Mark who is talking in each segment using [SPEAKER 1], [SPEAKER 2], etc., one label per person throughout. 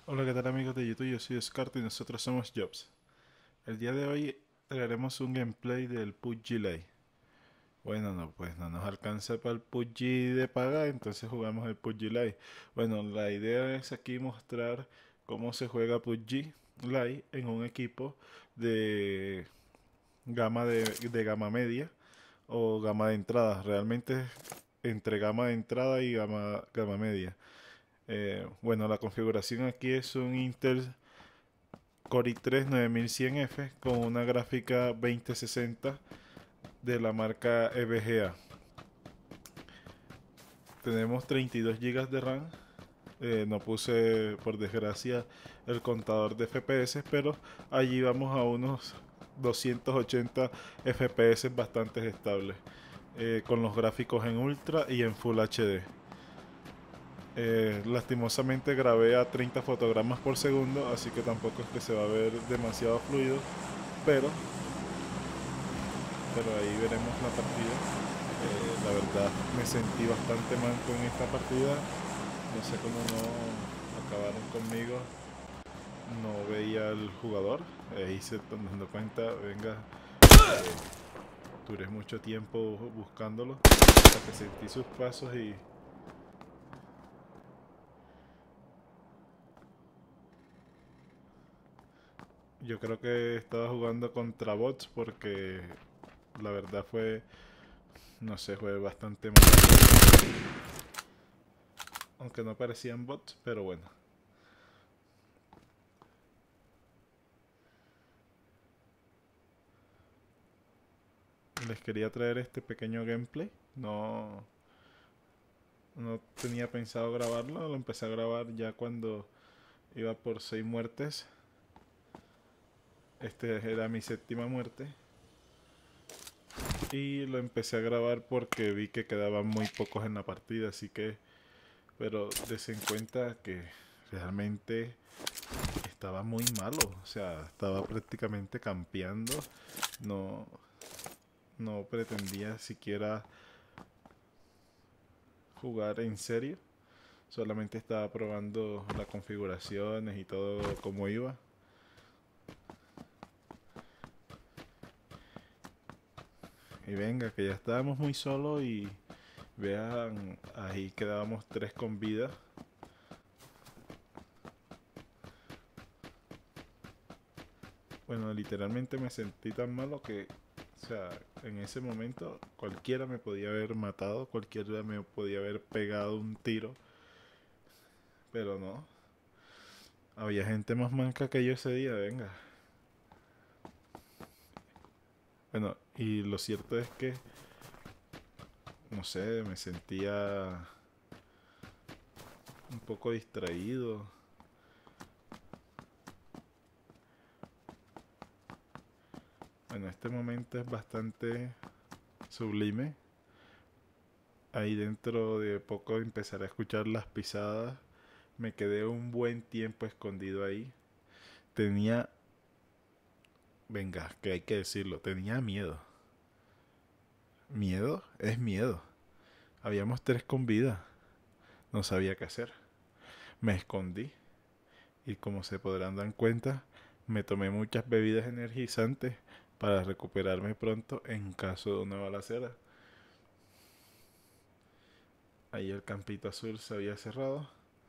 [SPEAKER 1] Hola, ¿qué tal amigos de YouTube? Yo soy Descarto y nosotros somos Jobs. El día de hoy traeremos un gameplay del PUBG Lite. Bueno, no, pues no nos alcanza para el PUBG de paga, entonces jugamos el PUBG Lite. Bueno, la idea es aquí mostrar cómo se juega PUBG Lite en un equipo de de gama media o gama de entrada. Realmente es entre gama de entrada y gama media. Bueno, la configuración aquí es un Intel Core i3 9100F con una gráfica 2060 de la marca EVGA. Tenemos 32 GB de RAM. No puse por desgracia el contador de FPS, pero allí vamos a unos 280 FPS bastante estables, con los gráficos en Ultra y en Full HD. Lastimosamente grabé a 30 fotogramas por segundo, así que tampoco es que se va a ver demasiado fluido, pero ahí veremos la partida. La verdad me sentí bastante manco en esta partida. No sé cómo no acabaron conmigo. No veía al jugador. Ahí se están dando cuenta. Venga, duré mucho tiempo buscándolo hasta que sentí sus pasos y yo creo que estaba jugando contra bots porque la verdad fue, no sé, fue bastante mal. Aunque no parecían bots, pero bueno. Les quería traer este pequeño gameplay. No tenía pensado grabarlo, lo empecé a grabar ya cuando iba por 6 muertes. Este era mi séptima muerte. Y lo empecé a grabar porque vi que quedaban muy pocos en la partida, así que... Pero des en cuenta que realmente estaba muy malo. O sea, estaba prácticamente campeando. No, no pretendía siquiera jugar en serio. Solamente estaba probando las configuraciones y todo como iba. Y venga, que ya estábamos muy solos y vean, ahí quedábamos 3 con vida. Bueno, literalmente me sentí tan malo que, o sea, en ese momento cualquiera me podía haber matado, cualquiera me podía haber pegado un tiro, pero no. Había gente más manca que yo ese día, venga. Bueno, y lo cierto es que, no sé, me sentía un poco distraído. Bueno, este momento es bastante sublime. Ahí dentro de poco empezaré a escuchar las pisadas. Me quedé un buen tiempo escondido ahí. Tenía, venga, que hay que decirlo, tenía miedo. Miedo es miedo. Habíamos 3 con vida. No sabía qué hacer. Me escondí y como se podrán dar cuenta, me tomé muchas bebidas energizantes para recuperarme pronto en caso de una balacera. Ahí el campito azul se había cerrado.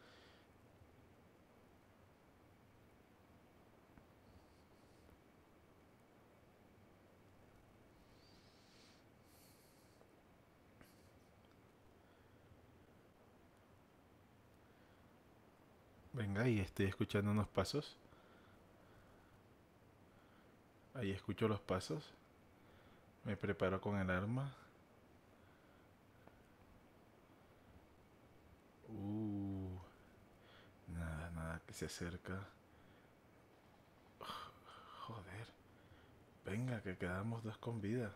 [SPEAKER 1] Venga, y estoy escuchando unos pasos. Ahí escucho los pasos. Me preparo con el arma. Uh, nada, nada que se acerca. Joder. Venga, que quedamos 2 con vida.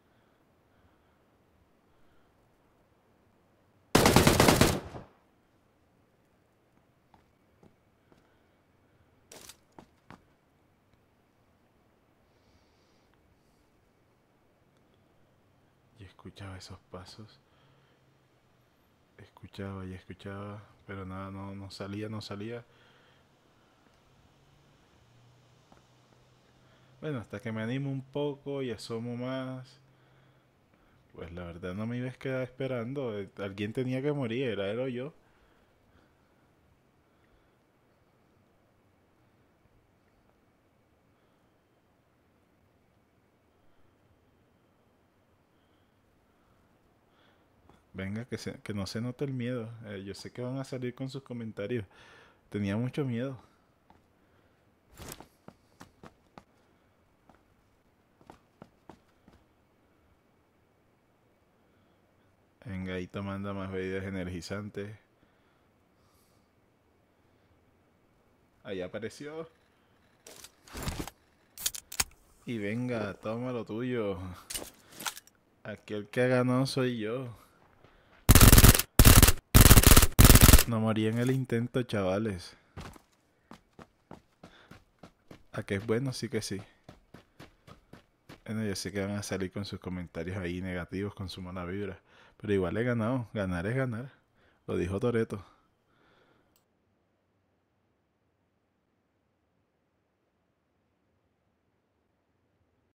[SPEAKER 1] Y escuchaba esos pasos. Escuchaba y escuchaba. Pero nada, no salía, no salía. Bueno, hasta que me animo un poco y asomo más. Pues la verdad no me iba a quedar esperando. Alguien tenía que morir, era él o yo. Venga, que no se note el miedo. Yo sé que van a salir con sus comentarios. Tenía mucho miedo. Venga, ahí tomando más bebidas energizantes. Ahí apareció. Y venga, toma lo tuyo. Aquel que ganó soy yo. No morí en el intento, chavales. A que es bueno, sí que sí. Bueno, yo sé que van a salir con sus comentarios ahí negativos, con su mala vibra. Pero igual he ganado. Ganar es ganar. Lo dijo Toreto.